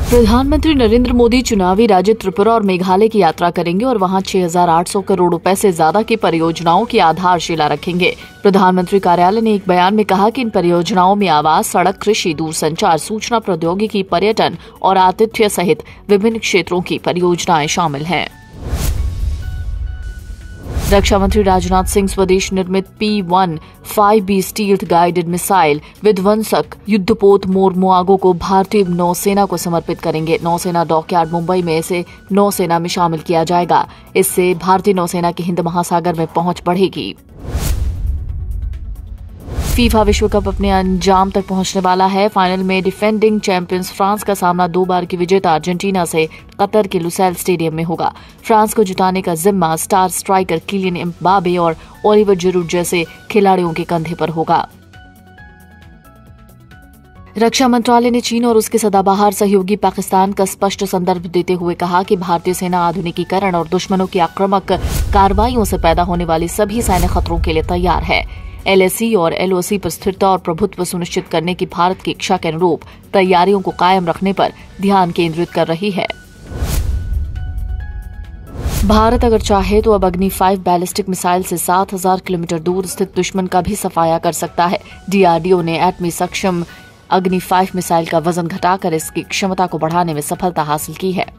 प्रधानमंत्री नरेंद्र मोदी चुनावी राज्य त्रिपुरा और मेघालय की यात्रा करेंगे और वहां 6,800 करोड़ रुपए से ज्यादा की परियोजनाओं की आधारशिला रखेंगे। प्रधानमंत्री कार्यालय ने एक बयान में कहा कि इन परियोजनाओं में आवास, सड़क, कृषि, दूरसंचार, सूचना प्रौद्योगिकी, पर्यटन और आतिथ्य सहित विभिन्न क्षेत्रों की परियोजनाएं शामिल हैं। रक्षा मंत्री राजनाथ सिंह स्वदेश निर्मित P-1-5B स्टील्थ गाइडेड मिसाइल विध्वंसक युद्धपोत मोरमुआगो को भारतीय नौसेना को समर्पित करेंगे। नौसेना डॉकयार्ड मुंबई में इसे नौसेना में शामिल किया जाएगा। इससे भारतीय नौसेना की हिंद महासागर में पहुंच बढ़ेगी। फीफा विश्व कप अपने अंजाम तक पहुंचने वाला है। फाइनल में डिफेंडिंग चैंपियंस फ्रांस का सामना 2 बार की विजेता अर्जेंटीना से कतर के लुसैल स्टेडियम में होगा। फ्रांस को जिताने का जिम्मा स्टार स्ट्राइकर किलियन एम्बापे और ओलिवर जिरूड जैसे खिलाड़ियों के कंधे पर होगा। रक्षा मंत्रालय ने चीन और उसके सदाबहार सहयोगी पाकिस्तान का स्पष्ट संदर्भ देते हुए कहा कि भारतीय सेना आधुनिकीकरण और दुश्मनों की आक्रामक कार्रवाइयों से पैदा होने वाली सभी सैन्य खतरों के लिए तैयार है। LAC और LOC पर स्थिरता और प्रभुत्व सुनिश्चित करने की भारत की इच्छा के अनुरूप तैयारियों को कायम रखने पर ध्यान केंद्रित कर रही है। भारत अगर चाहे तो अब अग्नि 5 बैलिस्टिक मिसाइल से 7,000 किलोमीटर दूर स्थित दुश्मन का भी सफाया कर सकता है। DRDO ने एटमी सक्षम अग्नि 5 मिसाइल का वजन घटाकर इसकी क्षमता को बढ़ाने में सफलता हासिल की है।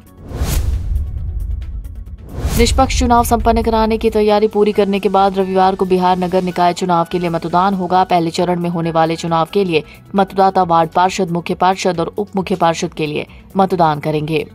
निष्पक्ष चुनाव संपन्न कराने की तैयारी पूरी करने के बाद रविवार को बिहार नगर निकाय चुनाव के लिए मतदान होगा। पहले चरण में होने वाले चुनाव के लिए मतदाता वार्ड पार्षद, मुख्य पार्षद और उप मुख्य पार्षद के लिए मतदान करेंगे।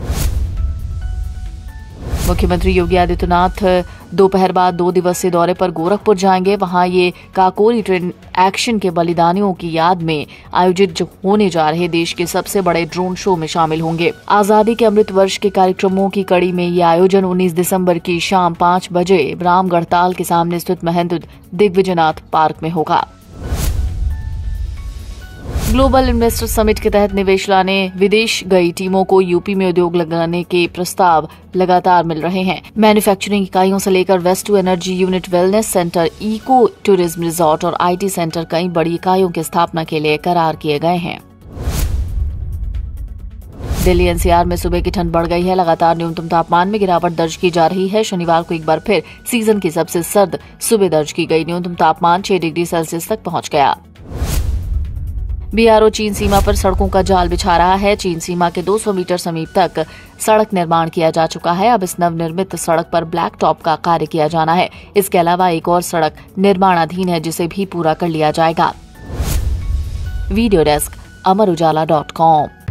मुख्यमंत्री योगी आदित्यनाथ दोपहर बाद 2 दिवसीय दौरे पर गोरखपुर जाएंगे। वहां ये काकोरी ट्रेन एक्शन के बलिदानियों की याद में आयोजित होने जा रहे देश के सबसे बड़े ड्रोन शो में शामिल होंगे। आजादी के अमृत वर्ष के कार्यक्रमों की कड़ी में ये आयोजन 19 दिसंबर की शाम 5 बजे रामगढ़ ताल के सामने स्थित महंत दिग्विजयनाथ पार्क में होगा। ग्लोबल इन्वेस्टर समिट के तहत निवेश लाने विदेश गई टीमों को यूपी में उद्योग लगाने के प्रस्ताव लगातार मिल रहे हैं। मैन्युफैक्चरिंग इकाइयों से लेकर waste to energy unit, wellness centre, eco tourism resort और IT सेंटर कई बड़ी इकाइयों की स्थापना के लिए करार किए गए हैं। दिल्ली NCR में सुबह की ठंड बढ़ गई है। लगातार न्यूनतम तापमान में गिरावट दर्ज की जा रही है। शनिवार को एक बार फिर सीजन की सबसे सर्द सुबह दर्ज की गई। न्यूनतम तापमान 6 डिग्री सेल्सियस तक पहुंच गया। BRO चीन सीमा पर सड़कों का जाल बिछा रहा है। चीन सीमा के 200 मीटर समीप तक सड़क निर्माण किया जा चुका है। अब इस नवनिर्मित सड़क पर ब्लैक टॉप का कार्य किया जाना है। इसके अलावा एक और सड़क निर्माणाधीन है जिसे भी पूरा कर लिया जाएगा। Video desk, Amar Ujala dot com.